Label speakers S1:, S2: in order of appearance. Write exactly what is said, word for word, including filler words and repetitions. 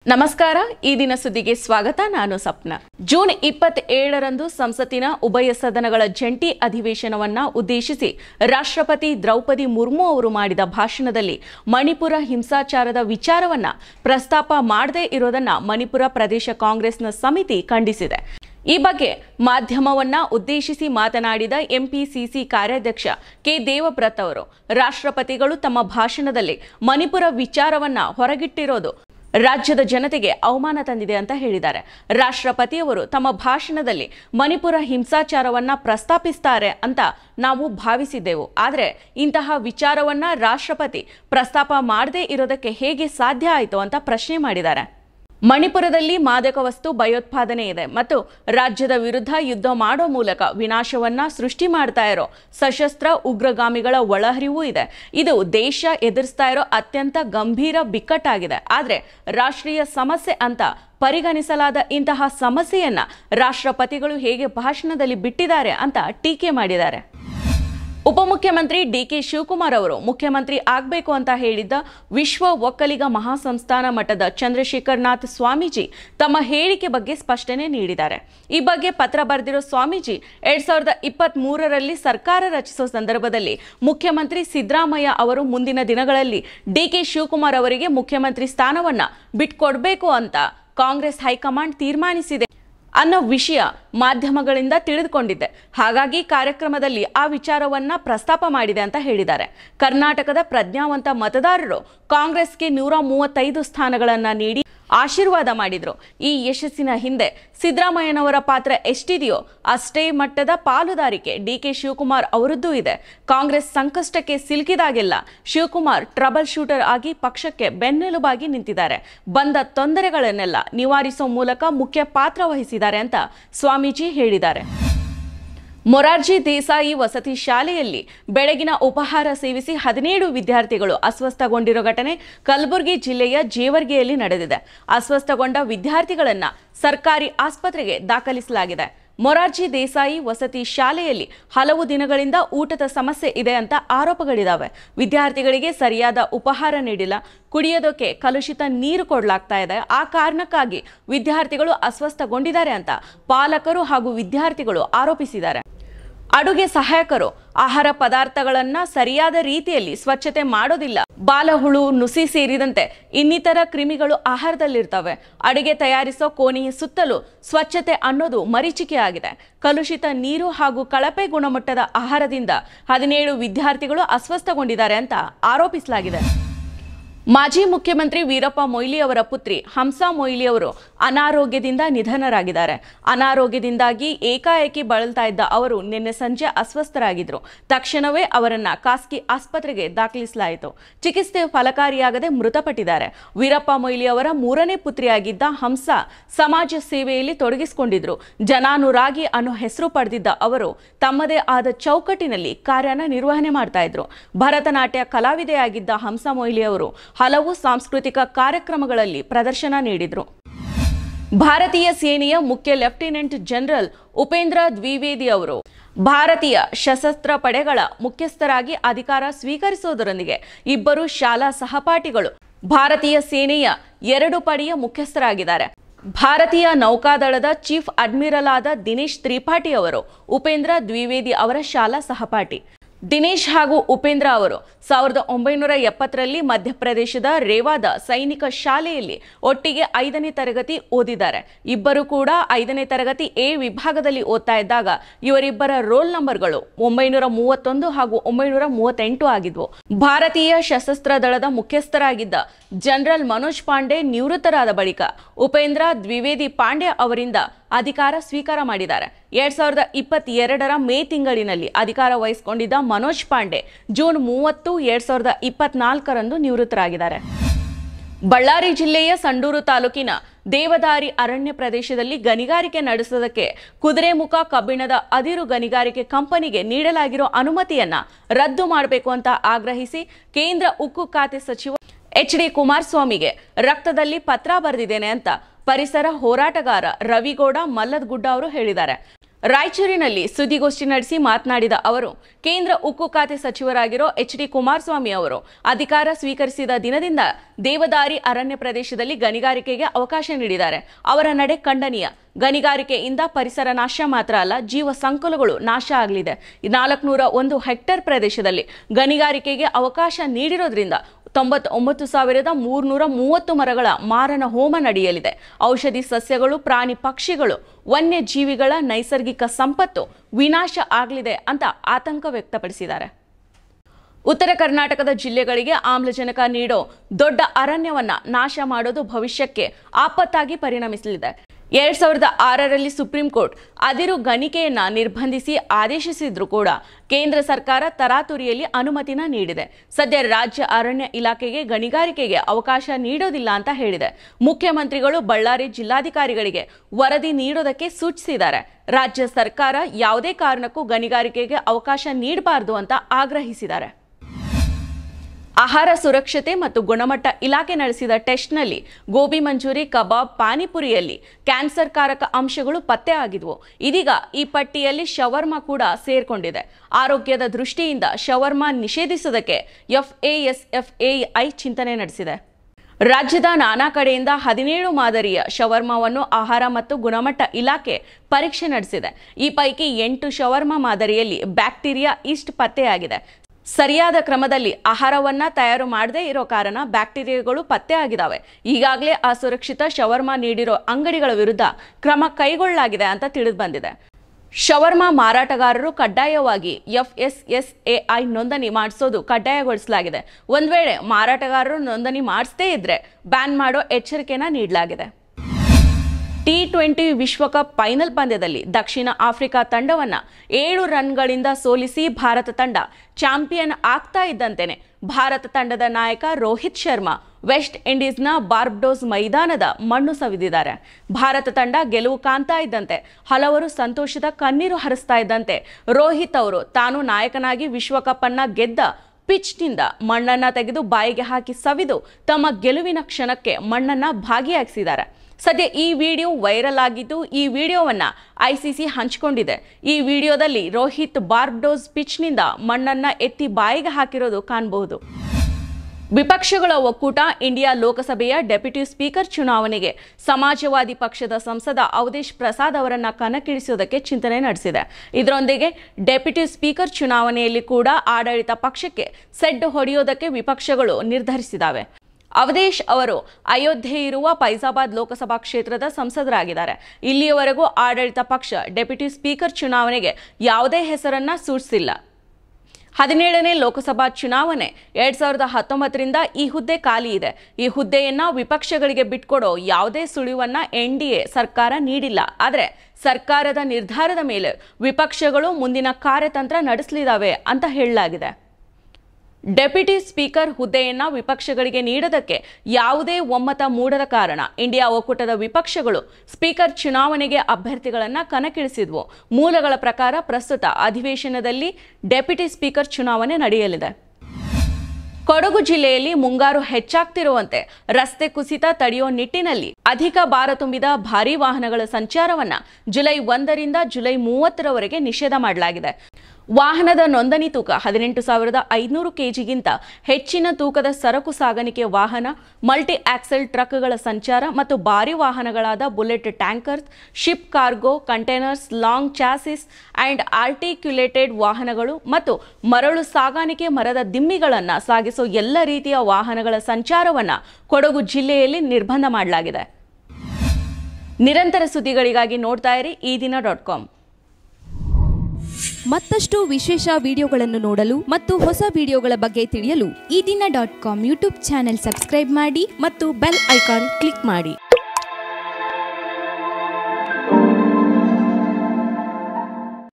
S1: ನಮಸ್ಕಾರ. ಈ ದಿನ ಸುದ್ದಿಗೆ ಸ್ವಾಗತ. ನಾನು ಸಪ್ನ. ಜೂನ್ ಇಪ್ಪತ್ತೇಳರಂದು ಸಂಸತ್ತಿನ ಉಭಯ ಸದನಗಳ ಜಂಟಿ ಅಧಿವೇಶನವನ್ನ ಉದ್ದೇಶಿಸಿ ರಾಷ್ಟ್ರಪತಿ ದ್ರೌಪದಿ ಮುರ್ಮು ಅವರು ಮಾಡಿದ ಭಾಷಣದಲ್ಲಿ ಮಣಿಪುರ ಹಿಂಸಾಚಾರದ ವಿಚಾರವನ್ನ ಪ್ರಸ್ತಾಪ ಮಾಡದೇ ಇರೋದನ್ನ ಮಣಿಪುರ ಪ್ರದೇಶ ಕಾಂಗ್ರೆಸ್ನ ಸಮಿತಿ ಖಂಡಿಸಿದೆ. ಈ ಬಗ್ಗೆ ಮಾಧ್ಯಮವನ್ನ ಉದ್ದೇಶಿಸಿ ಮಾತನಾಡಿದ ಎಂಪಿಸಿಸಿ ಕಾರ್ಯಾಧ್ಯಕ್ಷ ಕೆ ದೇವವ್ರತ್ ಅವರು ರಾಷ್ಟ್ರಪತಿಗಳು ತಮ್ಮ ಭಾಷಣದಲ್ಲಿ ಮಣಿಪುರ ವಿಚಾರವನ್ನ ಹೊರಗಿಟ್ಟಿರೋದು ರಾಜ್ಯದ ಜನತೆಗೆ ಅವಮಾನ ತಂದಿದೆ ಅಂತ ಹೇಳಿದ್ದಾರೆ. ರಾಷ್ಟ್ರಪತಿಯವರು ತಮ್ಮ ಭಾಷಣದಲ್ಲಿ ಮಣಿಪುರ ಹಿಂಸಾಚಾರವನ್ನ ಪ್ರಸ್ತಾಪಿಸುತ್ತಾರೆ ಅಂತ ನಾವು ಭಾವಿಸಿದ್ದೆವು. ಆದರೆ ಇಂತಹ ವಿಚಾರವನ್ನ ರಾಷ್ಟ್ರಪತಿ ಪ್ರಸ್ತಾಪ ಮಾಡದೇ ಇರೋದಕ್ಕೆ ಹೇಗೆ ಸಾಧ್ಯ ಆಯಿತು ಅಂತ ಪ್ರಶ್ನೆ ಮಾಡಿದ್ದಾರೆ. ಮಣಿಪುರದಲ್ಲಿ ಮಾದಕ ವಸ್ತು ಭಯೋತ್ಪಾದನೆ ಇದೆ ಮತ್ತು ರಾಜ್ಯದ ವಿರುದ್ಧ ಯುದ್ಧ ಮಾಡೋ ಮೂಲಕ ವಿನಾಶವನ್ನ ಸೃಷ್ಟಿ ಮಾಡ್ತಾ ಇರೋ ಸಶಸ್ತ್ರ ಉಗ್ರಗಾಮಿಗಳ ಒಳಹರಿವು ಇದೆ. ಇದು ದೇಶ ಎದುರಿಸ್ತಾ ಇರೋ ಅತ್ಯಂತ ಗಂಭೀರ ಬಿಕ್ಕಟ್ಟಾಗಿದೆ. ಆದರೆ ರಾಷ್ಟ್ರೀಯ ಸಮಸ್ಯೆ ಅಂತ ಪರಿಗಣಿಸಲಾದ ಇಂತಹ ಸಮಸ್ಯೆಯನ್ನ ರಾಷ್ಟ್ರಪತಿಗಳು ಹೇಗೆ ಭಾಷಣದಲ್ಲಿ ಬಿಟ್ಟಿದ್ದಾರೆ ಅಂತ ಟೀಕೆ ಮಾಡಿದ್ದಾರೆ. ಉಪಮುಖ್ಯಮಂತ್ರಿ ಡಿ ಕೆ ಶಿವಕುಮಾರ್ ಅವರು ಮುಖ್ಯಮಂತ್ರಿ ಆಗಬೇಕು ಅಂತ ಹೇಳಿದ್ದ ವಿಶ್ವ ಒಕ್ಕಲಿಗ ಮಹಾಸಂಸ್ಥಾನ ಮಠದ ಚಂದ್ರಶೇಖರನಾಥ್ ಸ್ವಾಮೀಜಿ ತಮ್ಮ ಹೇಳಿಕೆ ಬಗ್ಗೆ ಸ್ಪಷ್ಟನೆ ನೀಡಿದ್ದಾರೆ. ಈ ಬಗ್ಗೆ ಪತ್ರ ಬರೆದಿರೋ ಸ್ವಾಮೀಜಿ ಎರಡ್ ಸಾವಿರದ ಇಪ್ಪತ್ತ್ ಮೂರರಲ್ಲಿ ಸರ್ಕಾರ ರಚಿಸುವ ಸಂದರ್ಭದಲ್ಲಿ ಮುಖ್ಯಮಂತ್ರಿ ಸಿದ್ದರಾಮಯ್ಯ ಅವರು ಮುಂದಿನ ದಿನಗಳಲ್ಲಿ ಡಿ ಕೆ ಶಿವಕುಮಾರ್ ಅವರಿಗೆ ಮುಖ್ಯಮಂತ್ರಿ ಸ್ಥಾನವನ್ನ ಬಿಟ್ಕೊಡ್ಬೇಕು ಅಂತ ಕಾಂಗ್ರೆಸ್ ಹೈಕಮಾಂಡ್ ತೀರ್ಮಾನಿಸಿದೆ ಅನ್ನೋ ವಿಷಯ ಮಾಧ್ಯಮಗಳಿಂದ ತಿಳಿದುಕೊಂಡಿದ್ದೆ. ಹಾಗಾಗಿ ಕಾರ್ಯಕ್ರಮದಲ್ಲಿ ಆ ವಿಚಾರವನ್ನ ಪ್ರಸ್ತಾಪ ಮಾಡಿದೆ ಅಂತ ಹೇಳಿದ್ದಾರೆ. ಕರ್ನಾಟಕದ ಪ್ರಜ್ಞಾವಂತ ಮತದಾರರು ಕಾಂಗ್ರೆಸ್ಗೆ ನೂರ ಮೂವತ್ತೈದು ಸ್ಥಾನಗಳನ್ನ ನೀಡಿ ಆಶೀರ್ವಾದ ಮಾಡಿದ್ರು. ಈ ಯಶಸ್ಸಿನ ಹಿಂದೆ ಸಿದ್ದರಾಮಯ್ಯನವರ ಪಾತ್ರ ಎಷ್ಟಿದೆಯೋ ಅಷ್ಟೇ ಮಟ್ಟದ ಪಾಲುದಾರಿಕೆ ಡಿ ಕೆ ಶಿವಕುಮಾರ್ ಅವರದ್ದು ಇದೆ. ಕಾಂಗ್ರೆಸ್ ಸಂಕಷ್ಟಕ್ಕೆ ಸಿಲುಕಿದಾಗೆಲ್ಲ ಶಿವಕುಮಾರ್ ಟ್ರಬಲ್ ಶೂಟರ್ ಆಗಿ ಪಕ್ಷಕ್ಕೆ ಬೆನ್ನೆಲುಬಾಗಿ ನಿಂತಿದ್ದಾರೆ. ಬಂದ ತೊಂದರೆಗಳನ್ನೆಲ್ಲ ನಿವಾರಿಸುವ ಮೂಲಕ ಮುಖ್ಯ ಪಾತ್ರ ವಹಿಸಿದ್ದಾರೆ ಅಂತ ಸ್ವಾಮೀಜಿ ಹೇಳಿದ್ದಾರೆ. ಮೊರಾರ್ಜಿ ದೇಸಾಯಿ ವಸತಿ ಶಾಲೆಯಲ್ಲಿ ಬೆಳಗಿನ ಉಪಹಾರ ಸೇವಿಸಿ ಹದಿನೇಳು ವಿದ್ಯಾರ್ಥಿಗಳು ಅಸ್ವಸ್ಥಗೊಂಡಿರೋ ಘಟನೆ ಕಲಬುರಗಿ ಜಿಲ್ಲೆಯ ಜೇವರ್ಗಿಯಲ್ಲಿ ನಡೆದಿದೆ. ಅಸ್ವಸ್ಥಗೊಂಡ ವಿದ್ಯಾರ್ಥಿಗಳನ್ನ ಸರ್ಕಾರಿ ಆಸ್ಪತ್ರೆಗೆ ದಾಖಲಿಸಲಾಗಿದೆ. ಮೊರಾರ್ಜಿ ದೇಸಾಯಿ ವಸತಿ ಶಾಲೆಯಲ್ಲಿ ಹಲವು ದಿನಗಳಿಂದ ಊಟದ ಸಮಸ್ಯೆ ಇದೆ ಅಂತ ಆರೋಪಗಳಿದಾವೆ. ವಿದ್ಯಾರ್ಥಿಗಳಿಗೆ ಸರಿಯಾದ ಉಪಹಾರ ನೀಡಿಲ್ಲ, ಕುಡಿಯೋದಕ್ಕೆ ಕಲುಷಿತ ನೀರು ಕೊಡಲಾಗ್ತಾ ಇದೆ. ಆ ಕಾರಣಕ್ಕಾಗಿ ವಿದ್ಯಾರ್ಥಿಗಳು ಅಸ್ವಸ್ಥಗೊಂಡಿದ್ದಾರೆ ಅಂತ ಪಾಲಕರು ಹಾಗೂ ವಿದ್ಯಾರ್ಥಿಗಳು ಆರೋಪಿಸಿದ್ದಾರೆ. ಅಡುಗೆ ಸಹಾಯಕರು ಆಹಾರ ಪದಾರ್ಥಗಳನ್ನ ಸರಿಯಾದ ರೀತಿಯಲ್ಲಿ ಸ್ವಚ್ಛತೆ ಮಾಡೋದಿಲ್ಲ. ಬಾಲಹುಳು, ನುಸಿ ಸೇರಿದಂತೆ ಇನ್ನಿತರ ಕ್ರಿಮಿಗಳು ಆಹಾರದಲ್ಲಿರ್ತವೆ. ಅಡುಗೆ ತಯಾರಿಸೋ ಕೋಣೆಯ ಸುತ್ತಲೂ ಸ್ವಚ್ಛತೆ ಅನ್ನೋದು ಮರೀಚಿಕೆ ಆಗಿದೆ. ಕಲುಷಿತ ನೀರು ಹಾಗೂ ಕಳಪೆ ಗುಣಮಟ್ಟದ ಆಹಾರದಿಂದ ಹದಿನೇಳು ವಿದ್ಯಾರ್ಥಿಗಳು ಅಸ್ವಸ್ಥಗೊಂಡಿದ್ದಾರೆ ಅಂತ ಆರೋಪಿಸಲಾಗಿದೆ. ಮಾಜಿ ಮುಖ್ಯಮಂತ್ರಿ ವೀರಪ್ಪ ಮೊಯ್ಲಿ ಅವರ ಪುತ್ರಿ ಹಂಸಾ ಮೊಯ್ಲಿ ಅವರು ಅನಾರೋಗ್ಯದಿಂದ ನಿಧನರಾಗಿದ್ದಾರೆ. ಅನಾರೋಗ್ಯದಿಂದಾಗಿ ಏಕಾಏಕಿ ಬಳಲ್ತಾ ಇದ್ದ ಅವರು ನಿನ್ನೆ ಸಂಜೆ ಅಸ್ವಸ್ಥರಾಗಿದ್ರು. ತಕ್ಷಣವೇ ಅವರನ್ನ ಖಾಸಗಿ ಆಸ್ಪತ್ರೆಗೆ ದಾಖಲಿಸಲಾಯಿತು. ಚಿಕಿತ್ಸೆ ಫಲಕಾರಿಯಾಗದೆ ಮೃತಪಟ್ಟಿದ್ದಾರೆ. ವೀರಪ್ಪ ಮೊಯ್ಲಿ ಅವರ ಮೂರನೇ ಪುತ್ರಿಯಾಗಿದ್ದ ಹಂಸಾ ಸಮಾಜ ಸೇವೆಯಲ್ಲಿ ತೊಡಗಿಸಿಕೊಂಡಿದ್ರು. ಜನಾನುರಾಗಿ ಅನ್ನೋ ಹೆಸರು ಪಡೆದಿದ್ದ ಅವರು ತಮ್ಮದೇ ಆದ ಚೌಕಟ್ಟಿನಲ್ಲಿ ಕಾರ್ಯನ ನಿರ್ವಹಣೆ ಮಾಡ್ತಾ ಇದ್ರು. ಭರತನಾಟ್ಯ ಕಲಾವಿದೆಯಾಗಿದ್ದ ಹಂಸಾ ಮೊಯ್ಲಿ ಅವರು ಹಲವು ಸಾಂಸ್ಕೃತಿಕ ಕಾರ್ಯಕ್ರಮಗಳಲ್ಲಿ ಪ್ರದರ್ಶನ ನೀಡಿದ್ರು. ಭಾರತೀಯ ಸೇನೆಯ ಮುಖ್ಯ ಲೆಫ್ಟಿನೆಂಟ್ ಜನರಲ್ ಉಪೇಂದ್ರ ದ್ವಿವೇದಿ ಅವರು ಭಾರತೀಯ ಸಶಸ್ತ್ರ ಪಡೆಗಳ ಮುಖ್ಯಸ್ಥರಾಗಿ ಅಧಿಕಾರ ಸ್ವೀಕರಿಸುವುದರೊಂದಿಗೆ ಇಬ್ಬರು ಶಾಲಾ ಸಹಪಾಠಿಗಳು ಭಾರತೀಯ ಸೇನೆಯ ಎರಡು ಪಡೆಯ ಮುಖ್ಯಸ್ಥರಾಗಿದ್ದಾರೆ. ಭಾರತೀಯ ನೌಕಾದಳದ ಚೀಫ್ ಅಡ್ಮಿರಲ್ ಆದ ದಿನೇಶ್ ತ್ರಿಪಾಠಿ ಅವರು ಉಪೇಂದ್ರ ದ್ವಿವೇದಿ ಅವರ ಶಾಲಾ ಸಹಪಾಠಿ. ದಿನೇಶ್ ಹಾಗೂ ಉಪೇಂದ್ರ ಅವರು ಸಾವಿರದ ಒಂಬೈನೂರ ಎಪ್ಪತ್ತರಲ್ಲಿ ಮಧ್ಯಪ್ರದೇಶದ ರೇವಾದ ಸೈನಿಕ ಶಾಲೆಯಲ್ಲಿ ಒಟ್ಟಿಗೆ ಐದನೇ ತರಗತಿ ಓದಿದ್ದಾರೆ. ಇಬ್ಬರು ಕೂಡ ಐದನೇ ತರಗತಿ ಎ ವಿಭಾಗದಲ್ಲಿ ಓದ್ತಾ ಇದ್ದಾಗ ಇವರಿಬ್ಬರ ರೋಲ್ ನಂಬರ್ಗಳು ಒಂಬೈನೂರ ಮೂವತ್ತೊಂದು ಹಾಗೂ ಒಂಬೈನೂರ ಮೂವತ್ತೆಂಟು ಆಗಿದ್ವು. ಭಾರತೀಯ ಸಶಸ್ತ್ರ ದಳದ ಮುಖ್ಯಸ್ಥರಾಗಿದ್ದ ಜನರಲ್ ಮನೋಜ್ ಪಾಂಡೆ ನಿವೃತ್ತರಾದ ಬಳಿಕ ಉಪೇಂದ್ರ ದ್ವಿವೇದಿ ಪಾಂಡೆ ಅವರಿಂದ ಅಧಿಕಾರ ಸ್ವೀಕಾರ ಮಾಡಿದ್ದಾರೆ. ಎರಡ್ ಸಾವಿರದ ಇಪ್ಪತ್ತೆರಡರ ಮೇ ತಿಂಗಳಿನಲ್ಲಿ ಅಧಿಕಾರ ವಹಿಸಿಕೊಂಡಿದ್ದ ಮನೋಜ್ ಪಾಂಡೆ ಜೂನ್ ಮೂವತ್ತು ಎರಡ್ ಸಾವಿರದ ಇಪ್ಪತ್ನಾಲ್ಕರಂದು ನಿವೃತ್ತರಾಗಿದ್ದಾರೆ. ಬಳ್ಳಾರಿ ಜಿಲ್ಲೆಯ ಸಂಡೂರು ತಾಲೂಕಿನ ದೇವದಾರಿ ಅರಣ್ಯ ಪ್ರದೇಶದಲ್ಲಿ ಗಣಿಗಾರಿಕೆ ನಡೆಸೋದಕ್ಕೆ ಕುದುರೆಮುಖ ಕಬ್ಬಿಣದ ಅದಿರು ಗಣಿಗಾರಿಕೆ ಕಂಪನಿಗೆ ನೀಡಲಾಗಿರೋ ಅನುಮತಿಯನ್ನ ರದ್ದು ಮಾಡಬೇಕು ಅಂತ ಆಗ್ರಹಿಸಿ ಕೇಂದ್ರ ಉಕ್ಕು ಖಾತೆ ಸಚಿವ ಎಚ್ ಡಿ ಕುಮಾರಸ್ವಾಮಿಗೆ ರಕ್ತದಲ್ಲಿ ಪತ್ರ ಬರೆದಿದ್ದೇನೆ ಅಂತ ಪರಿಸರ ಹೋರಾಟಗಾರ ರವಿಗೌಡ ಮಲ್ಲದಗುಡ್ಡ ಅವರು ಹೇಳಿದ್ದಾರೆ. ರಾಯಚೂರಿನಲ್ಲಿ ಸುದ್ದಿಗೋಷ್ಠಿ ನಡೆಸಿ ಮಾತನಾಡಿದ ಅವರು, ಕೇಂದ್ರ ಉಕ್ಕು ಖಾತೆ ಸಚಿವರಾಗಿರೋ ಎಚ್ ಡಿ ಕುಮಾರಸ್ವಾಮಿ ಅವರು ಅಧಿಕಾರ ಸ್ವೀಕರಿಸಿದ ದಿನದಿಂದ ದೇವದಾರಿ ಅರಣ್ಯ ಪ್ರದೇಶದಲ್ಲಿ ಗಣಿಗಾರಿಕೆಗೆ ಅವಕಾಶ ನೀಡಿದ್ದಾರೆ. ಅವರ ನಡೆ ಖಂಡನೀಯ. ಗಣಿಗಾರಿಕೆಯಿಂದ ಪರಿಸರ ನಾಶ ಮಾತ್ರ ಅಲ್ಲ, ಜೀವ ಸಂಕುಲಗಳು ನಾಶ ಆಗಲಿದೆ. ನಾಲ್ಕುನೂರ ಒಂದು ಹೆಕ್ಟೇರ್ ಪ್ರದೇಶದಲ್ಲಿ ಗಣಿಗಾರಿಕೆಗೆ ಅವಕಾಶ ನೀಡಿರೋದ್ರಿಂದ ತೊಂಬತ್ತೊಂಬತ್ತು ಸಾವಿರದ ಮೂರ್ನೂರ ಮೂವತ್ತು ಮರಗಳ ಮಾರಣ ಹೋಮ ನಡೆಯಲಿದೆ. ಔಷಧಿ ಸಸ್ಯಗಳು, ಪ್ರಾಣಿ ಪಕ್ಷಿಗಳು, ವನ್ಯಜೀವಿಗಳ ನೈಸರ್ಗಿಕ ಸಂಪತ್ತು ವಿನಾಶ ಆಗಲಿದೆ ಅಂತ ಆತಂಕ ವ್ಯಕ್ತಪಡಿಸಿದ್ದಾರೆ. ಉತ್ತರ ಕರ್ನಾಟಕದ ಜಿಲ್ಲೆಗಳಿಗೆ ಆಮ್ಲಜನಕ ನೀಡೋ ದೊಡ್ಡ ಅರಣ್ಯವನ್ನ ನಾಶ ಮಾಡೋದು ಭವಿಷ್ಯಕ್ಕೆ ಆಪತ್ತಾಗಿ ಪರಿಣಮಿಸಲಿದೆ. ಎರಡ್ ಸಾವಿರದ ಆರರಲ್ಲಿ ಸುಪ್ರೀಂ ಕೋರ್ಟ್ ಅದಿರು ಗಣಿಕೆಯನ್ನ ನಿರ್ಬಂಧಿಸಿ ಆದೇಶಿಸಿದ್ರು ಕೂಡ ಕೇಂದ್ರ ಸರ್ಕಾರ ತರಾತುರಿಯಲ್ಲಿ ಅನುಮತಿನ ನೀಡಿದೆ. ಸದ್ಯ ರಾಜ್ಯ ಅರಣ್ಯ ಇಲಾಖೆಗೆ ಗಣಿಗಾರಿಕೆಗೆ ಅವಕಾಶ ನೀಡೋದಿಲ್ಲ ಅಂತ ಹೇಳಿದೆ. ಮುಖ್ಯಮಂತ್ರಿಗಳು ಬಳ್ಳಾರಿ ಜಿಲ್ಲಾಧಿಕಾರಿಗಳಿಗೆ ವರದಿ ನೀಡೋದಕ್ಕೆ ಸೂಚಿಸಿದ್ದಾರೆ. ರಾಜ್ಯ ಸರ್ಕಾರ ಯಾವುದೇ ಕಾರಣಕ್ಕೂ ಗಣಿಗಾರಿಕೆಗೆ ಅವಕಾಶ ನೀಡಬಾರದು ಅಂತ ಆಗ್ರಹಿಸಿದ್ದಾರೆ. ಆಹಾರ ಸುರಕ್ಷತೆ ಮತ್ತು ಗುಣಮಟ್ಟ ಇಲಾಖೆ ನಡೆಸಿದ ಟೆಸ್ಟ್ನಲ್ಲಿ ಗೋಬಿ ಮಂಚೂರಿ, ಕಬಾಬ್, ಪಾನಿಪುರಿಯಲ್ಲಿ ಕ್ಯಾನ್ಸರ್ ಕಾರಕ ಅಂಶಗಳು ಪತ್ತೆ ಆಗಿದ್ವು. ಇದೀಗ ಈ ಪಟ್ಟಿಯಲ್ಲಿ ಶವರ್ಮಾ ಕೂಡ ಸೇರ್ಕೊಂಡಿದೆ. ಆರೋಗ್ಯದ ದೃಷ್ಟಿಯಿಂದ ಶವರ್ಮಾ ನಿಷೇಧಿಸೋದಕ್ಕೆ F A S F A I ಚಿಂತನೆ ನಡೆಸಿದೆ. ರಾಜ್ಯದ ನಾನಾ ಕಡೆಯಿಂದ ಹದಿನೇಳು ಮಾದರಿಯ ಶವರ್ಮಾವನ್ನು ಆಹಾರ ಮತ್ತು ಗುಣಮಟ್ಟ ಇಲಾಖೆ ಪರೀಕ್ಷೆ ನಡೆಸಿದೆ. ಈ ಪೈಕಿ ಎಂಟು ಶವರ್ಮಾ ಮಾದರಿಯಲ್ಲಿ ಬ್ಯಾಕ್ಟೀರಿಯಾ ಈಸ್ಟ್ ಪತ್ತೆಯಾಗಿದೆ. ಸರಿಯಾದ ಕ್ರಮದಲ್ಲಿ ಆಹಾರವನ್ನ ತಯಾರು ಮಾಡದೇ ಇರೋ ಕಾರಣ ಬ್ಯಾಕ್ಟೀರಿಯಾಗಳು ಪತ್ತೆ ಆಗಿದ್ದಾವೆ. ಈಗಾಗಲೇ ಅಸುರಕ್ಷಿತ ಶವರ್ಮಾ ನೀಡಿರೋ ಅಂಗಡಿಗಳ ವಿರುದ್ಧ ಕ್ರಮ ಕೈಗೊಳ್ಳಲಾಗಿದೆ ಅಂತ ತಿಳಿದು ಬಂದಿದೆ. ಶವರ್ಮಾ ಮಾರಾಟಗಾರರು ಕಡ್ಡಾಯವಾಗಿ F S S A I ನೋಂದಣಿ ಮಾಡಿಸೋದು ಕಡ್ಡಾಯಗೊಳಿಸಲಾಗಿದೆ. ಒಂದ್ ವೇಳೆ ಮಾರಾಟಗಾರರು ನೋಂದಣಿ ಮಾಡಿಸದೇ ಇದ್ರೆ ಬ್ಯಾನ್ ಮಾಡೋ ಎಚ್ಚರಿಕೆನ ನೀಡಲಾಗಿದೆ. ಟಿ ಟ್ವೆಂಟಿ ವಿಶ್ವಕಪ್ ಫೈನಲ್ ಪಂದ್ಯದಲ್ಲಿ ದಕ್ಷಿಣ ಆಫ್ರಿಕಾ ತಂಡವನ್ನ ಏಳು ರನ್ಗಳಿಂದ ಸೋಲಿಸಿ ಭಾರತ ತಂಡ ಚಾಂಪಿಯನ್ ಆಗ್ತಾ ಇದ್ದಂತೆಯೇ ಭಾರತ ತಂಡದ ನಾಯಕ ರೋಹಿತ್ ಶರ್ಮಾ ವೆಸ್ಟ್ ಇಂಡೀಸ್ನ ಬಾರ್ಬಡೋಸ್ ಮೈದಾನದ ಮಣ್ಣು ಸವಿದಿದ್ದಾರೆ. ಭಾರತ ತಂಡ ಗೆಲುವು ಕಾಣ್ತಾ ಇದ್ದಂತೆ ಹಲವರು ಸಂತೋಷದ ಕಣ್ಣೀರು ಹರಿಸ್ತಾ ಇದ್ದಂತೆ ರೋಹಿತ್ ಅವರು ತಾನು ನಾಯಕನಾಗಿ ವಿಶ್ವಕಪ್ ಅನ್ನ ಗೆದ್ದ ಪಿಚ್ನಿಂದ ಮಣ್ಣನ್ನ ತೆಗೆದು ಬಾಯಿಗೆ ಹಾಕಿ ಸವಿದು ತಮ್ಮ ಗೆಲುವಿನ ಕ್ಷಣಕ್ಕೆ ಮಣ್ಣನ್ನ ಭಾಗಿಯಾಗಿಸಿದ್ದಾರೆ. ಸದ್ಯ ಈ ವಿಡಿಯೋ ವೈರಲ್ ಆಗಿದ್ದು, ಈ ವಿಡಿಯೋವನ್ನ ಐಸಿಸಿ ಹಂಚಿಕೊಂಡಿದೆ. ಈ ವಿಡಿಯೋದಲ್ಲಿ ರೋಹಿತ್ ಬಾರ್ಬಡೋಸ್ ಪಿಚ್ನಿಂದ ಮಣ್ಣನ್ನ ಎತ್ತಿ ಬಾಯಿಗೆ ಹಾಕಿರೋದು ಕಾಣಬಹುದು. ವಿಪಕ್ಷಗಳ ಒಕ್ಕೂಟ ಇಂಡಿಯಾ ಲೋಕಸಭೆಯ ಡೆಪ್ಯೂಟಿ ಸ್ಪೀಕರ್ ಚುನಾವಣೆಗೆ ಸಮಾಜವಾದಿ ಪಕ್ಷದ ಸಂಸದ ಅವಧೇಶ್ ಪ್ರಸಾದ್ ಅವರನ್ನ ಕಣಕ್ಕಿಳಿಸುವುದಕ್ಕೆ ಚಿಂತನೆ ನಡೆಸಿದೆ. ಇದರೊಂದಿಗೆ ಡೆಪ್ಯೂಟಿ ಸ್ಪೀಕರ್ ಚುನಾವಣೆಯಲ್ಲಿ ಕೂಡ ಆಡಳಿತ ಪಕ್ಷಕ್ಕೆ ಸೆಡ್ ಹೊಡೆಯೋದಕ್ಕೆ ವಿಪಕ್ಷಗಳು ನಿರ್ಧರಿಸಿದ್ದಾವೆ. ಅವಧೇಶ್ ಅವರು ಅಯೋಧ್ಯೆ ಇರುವ ಫೈಜಾಬಾದ್ ಲೋಕಸಭಾ ಕ್ಷೇತ್ರದ ಸಂಸದರಾಗಿದ್ದಾರೆ. ಇಲ್ಲಿಯವರೆಗೂ ಆಡಳಿತ ಪಕ್ಷ ಡೆಪ್ಯೂಟಿ ಸ್ಪೀಕರ್ ಚುನಾವಣೆಗೆ ಯಾವುದೇ ಹೆಸರನ್ನ ಸೂಚಿಸಿಲ್ಲ. ಹದಿನೇಳನೇ ಲೋಕಸಭಾ ಚುನಾವಣೆ ಎರಡ್ ಸಾವಿರದ ಹತ್ತೊಂಬತ್ತರಿಂದ ಈ ಹುದ್ದೆ ಖಾಲಿ ಇದೆ. ಈ ಹುದ್ದೆಯನ್ನ ವಿಪಕ್ಷಗಳಿಗೆ ಬಿಟ್ಕೊಡೋ ಯಾವುದೇ ಸುಳಿವನ್ನ ಎನ್ ಡಿ ಎ ಸರ್ಕಾರ ನೀಡಿಲ್ಲ. ಆದರೆ ಸರ್ಕಾರದ ನಿರ್ಧಾರದ ಮೇಲೆ ವಿಪಕ್ಷಗಳು ಮುಂದಿನ ಕಾರ್ಯತಂತ್ರ ನಡೆಸಲಿದ್ದಾವೆ ಅಂತ ಹೇಳಲಾಗಿದೆ. ಡೆಪ್ಯೂಟಿ ಸ್ಪೀಕರ್ ಹುದ್ದೆಯನ್ನ ವಿಪಕ್ಷಗಳಿಗೆ ನೀಡೋದಕ್ಕೆ ಯಾವುದೇ ಒಮ್ಮತ ಮೂಡದ ಕಾರಣ ಇಂಡಿಯಾ ಒಕ್ಕೂಟದ ವಿಪಕ್ಷಗಳು ಸ್ಪೀಕರ್ ಚುನಾವಣೆಗೆ ಅಭ್ಯರ್ಥಿಗಳನ್ನ ಕಣಕ್ಕಿಳಿಸಿದ್ವು. ಮೂಲಗಳ ಪ್ರಕಾರ ಪ್ರಸ್ತುತ ಅಧಿವೇಶನದಲ್ಲಿ ಡೆಪ್ಯೂಟಿ ಸ್ಪೀಕರ್ ಚುನಾವಣೆ ನಡೆಯಲಿದೆ. ಕೊಡಗು ಜಿಲ್ಲೆಯಲ್ಲಿ ಮುಂಗಾರು ಹೆಚ್ಚಾಗ್ತಿರುವಂತೆ ರಸ್ತೆ ಕುಸಿತ ತಡೆಯೋ ನಿಟ್ಟಿನಲ್ಲಿ ಅಧಿಕ ಭಾರ ತುಂಬಿದ ಭಾರೀ ವಾಹನಗಳ ಸಂಚಾರವನ್ನ ಜುಲೈ ಒಂದರಿಂದ ಜುಲೈ ಮೂವತ್ತರವರೆಗೆ ನಿಷೇಧ ಮಾಡಲಾಗಿದೆ. ವಾಹನದ ನೋಂದಣಿ ತೂಕ ಹದಿನೆಂಟು ಸಾವಿರದ ಐದುನೂರು ಕೆಜಿಗಿಂತ ಹೆಚ್ಚಿನ ತೂಕದ ಸರಕು ಸಾಗಾಣಿಕೆ ವಾಹನ, ಮಲ್ಟಿ ಆಕ್ಸೆಲ್ ಟ್ರಕ್ಗಳ ಸಂಚಾರ ಮತ್ತು ಭಾರಿ ವಾಹನಗಳಾದ bullet tankers, ship cargo, containers, long chassis and articulated ವಾಹನಗಳು ಮತ್ತು ಮರಳು ಸಾಗಾಣಿಕೆ ಮರದ ದಿಮ್ಮಿಗಳನ್ನು ಸಾಗಿಸುವ ಎಲ್ಲ ರೀತಿಯ ವಾಹನಗಳ ಸಂಚಾರವನ್ನು ಕೊಡಗು ಜಿಲ್ಲೆಯಲ್ಲಿ ನಿರ್ಬಂಧ ಮಾಡಲಾಗಿದೆ. ನಿರಂತರ ಸುದ್ದಿಗಳಿಗಾಗಿ ನೋಡ್ತಾ ಇರಿ ಈ ದಿನ ಡಾಟ್ ಕಾಮ್.
S2: ಮತ್ತಷ್ಟು ವಿಶೇಷ ವಿಡಿಯೋಗಳನ್ನು ನೋಡಲು ಮತ್ತು ಹೊಸ ವಿಡಿಯೋಗಳ ಬಗ್ಗೆ ತಿಳಿಯಲು Ee Dina dot com YouTube channel subscribe ಮಾಡಿ ಮತ್ತು ಬೆಲ್ ಐಕಾನ್ ಕ್ಲಿಕ್ ಮಾಡಿ.